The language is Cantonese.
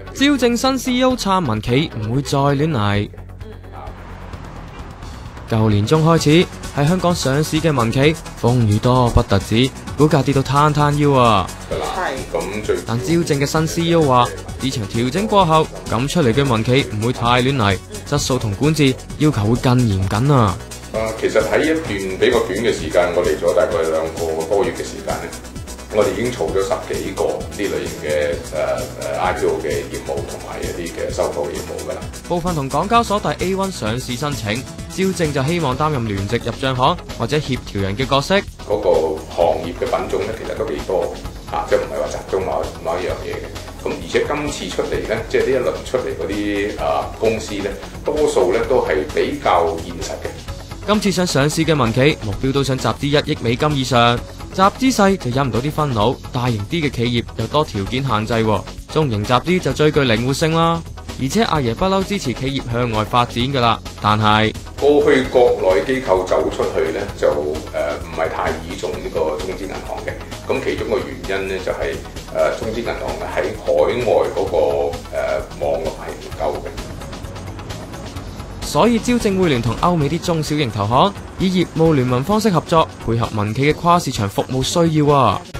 招證新 CEO 撐民企唔會再亂嚟。舊年中開始喺香港上市嘅民企風雨多不特止，股價跌到攤攤腰啊！但招證嘅新 CEO 話，市場調整過後，咁出嚟嘅民企唔會太亂嚟，質素同管治要求會更嚴謹啊！ 其實喺一段比較短嘅時間，我嚟咗大概2個多月嘅時間咧，我哋已經儲咗10幾個呢類型嘅IPO 嘅業務同埋一啲嘅收購業務㗎啦。 部分同港交所遞 A1 上市申請，招證就希望擔任聯席入帳行或者協調人嘅角色。 嗰個行業嘅品種咧，其實都幾多即係唔係話集中某一樣嘢嘅。咁而且今次出嚟咧，即係呢一輪出嚟嗰啲公司咧，多數咧都係比較現實嘅。 今次想上市嘅民企目標都想集資1億美金以上，集資細就引唔到啲分佬，大型啲嘅企業又多條件限制，中型集資就最具靈活性啦。而且阿爺不嬲支持企業向外發展噶啦，但係過去國內機構走出去咧就唔係太倚重呢個中資銀行嘅，咁其中個原因咧就係中資銀行喺海外嗰個網絡係唔夠嘅。 所以招證會聯同歐美啲中小型投行，以業務聯盟方式合作，配合民企嘅跨市場服務需要啊！